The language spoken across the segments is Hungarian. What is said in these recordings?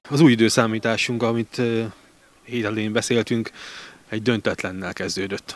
Az új időszámításunk, amit hét elején beszéltünk, egy döntetlennel kezdődött.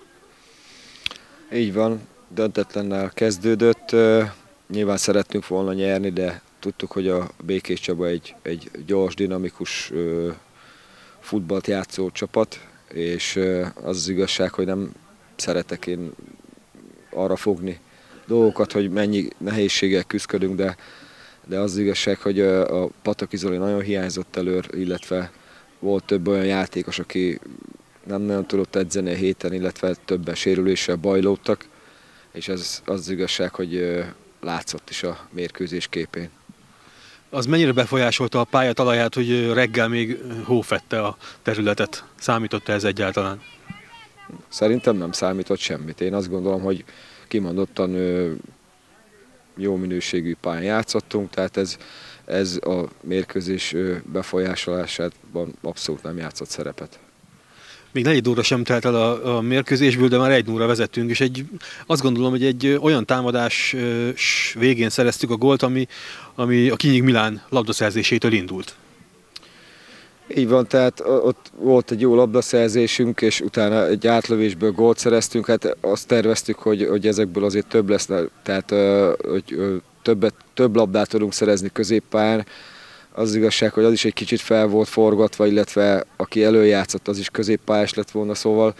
Így van, döntetlennel kezdődött. Nyilván szerettünk volna nyerni, de tudtuk, hogy a Békés Csaba egy gyors, dinamikus futballt játszó csapat, és az igazság, hogy nem szeretek én arra fogni dolgokat, hogy mennyi nehézséggel küzdködünk, de az igazság, hogy a Pataki Zoli nagyon hiányzott előr, illetve volt több olyan játékos, aki nem nagyon tudott edzeni a héten, illetve többen sérüléssel bajlódtak, és ez az igazság, hogy látszott is a mérkőzés képén. Az mennyire befolyásolta a pálya talaját, hogy reggel még hó fedte a területet? Számított ez egyáltalán? Szerintem nem számított semmit. Én azt gondolom, hogy kimondottan jó minőségű pályán játszottunk, tehát ez a mérkőzés befolyásolásában abszolút nem játszott szerepet. Még 4 óra sem telt el a mérkőzésből, de már 1-0-ra vezettünk, és azt gondolom, hogy egy olyan támadás végén szereztük a gólt, ami a Kinyik Milán labdaszerzésétől indult. Így van, tehát ott volt egy jó labdaszerzésünk, és utána egy átlövésből gólt szereztünk, hát azt terveztük, hogy ezekből azért több lesz, tehát hogy több labdát tudunk szerezni középpályán. Az igazság, hogy az is egy kicsit fel volt forgatva, illetve aki előjátszott, az is középpályás lett volna, szóval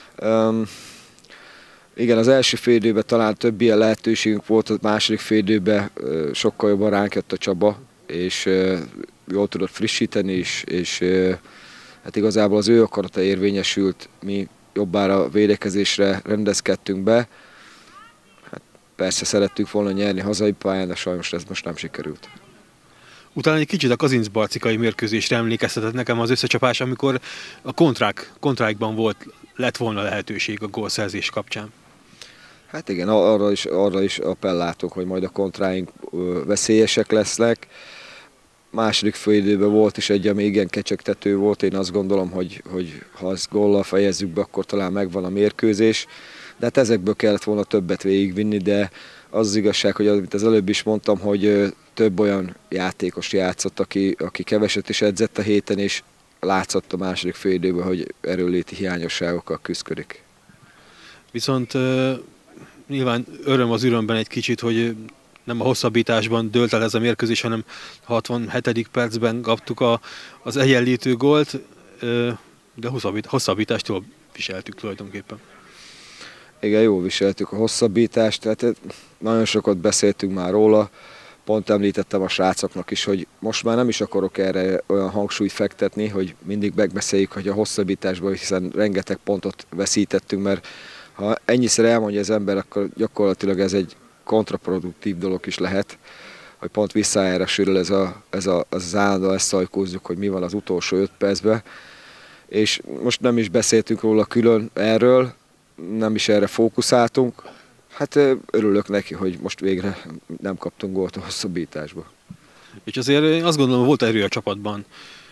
igen, az első félidőben talán több ilyen lehetőségünk volt, a második félidőben sokkal jobban ránk jött a Csaba, és jól tudott frissíteni is, és hát igazából az ő akarata érvényesült, mi jobbára védekezésre rendezkedtünk be. Hát persze szerettünk volna nyerni hazai pályán, de sajnos ez most nem sikerült. Utána egy kicsit a Kazincbarcikai mérkőzésre emlékeztetett nekem az összecsapás, amikor a kontrákban lett volna lehetőség a gólszerzés kapcsán. Hát igen, arra is appellátok, hogy majd a kontráink veszélyesek lesznek. Második félidőben volt is egy, ami igen kecsegtető volt. Én azt gondolom, hogy ha ezt góllal fejezzük be, akkor talán megvan a mérkőzés. De hát ezekből kellett volna többet végigvinni, de az igazság, hogy amit az előbb is mondtam, hogy több olyan játékos játszott, aki keveset is edzett a héten, és látszott a második félidőben, hogy erőléti hiányosságokkal küszködik. Viszont nyilván öröm az örömben egy kicsit, hogy nem a hosszabbításban dőlt el ez a mérkőzés, hanem 67. percben kaptuk az egyenlítő gólt, de hosszabbítást jól viseltük tulajdonképpen. Igen, jól viseltük a hosszabbítást, tehát nagyon sokat beszéltünk már róla, pont említettem a srácoknak is, hogy most már nem is akarok erre olyan hangsúlyt fektetni, hogy mindig megbeszéljük, hogy a hosszabbításban, hiszen rengeteg pontot veszítettünk, mert ha ennyiszer elmondja az ember, akkor gyakorlatilag ez egy kontraproduktív dolog is lehet, hogy pont visszájára sűrül az állandó ezt szajkózzuk, hogy mi van az utolsó 5 percben, és most nem is beszéltünk róla külön erről, nem is erre fókuszáltunk. Hát örülök neki, hogy most végre nem kaptunk gólt a hosszabbításba. És azért én azt gondolom, volt erő a csapatban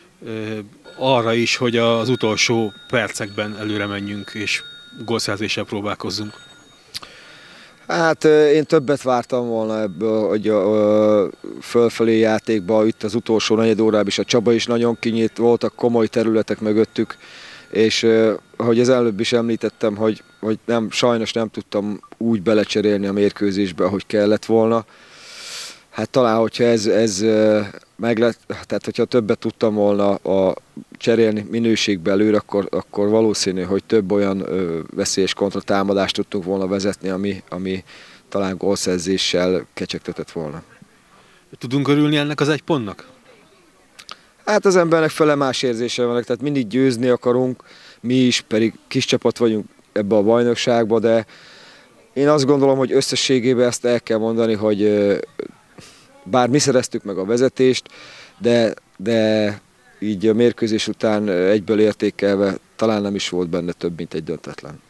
arra is, hogy az utolsó percekben előre menjünk és gólszerzéssel próbálkozzunk. Hát én többet vártam volna ebből, hogy a fölfelé játékban, itt az utolsó negyed órában is a Csaba is nagyon kinyit, voltak komoly területek mögöttük, és ahogy az előbb is említettem, hogy sajnos nem tudtam úgy belecserélni a mérkőzésbe, ahogy kellett volna. Hát talán, hogyha ez meg lett, tehát hogyha többet tudtam volna cserélni minőségbe előre, akkor valószínű, hogy több olyan veszélyes kontratámadást tudtunk volna vezetni, ami talán gólszerzéssel kecsegtetett volna. Tudunk örülni ennek az 1 pontnak? Hát az embernek fele más érzése vannak, tehát mindig győzni akarunk, mi is, pedig kis csapat vagyunk ebbe a bajnokságba, de én azt gondolom, hogy összességében ezt el kell mondani, hogy bár mi szereztük meg a vezetést, de így a mérkőzés után egyből értékelve talán nem is volt benne több, mint egy döntetlen.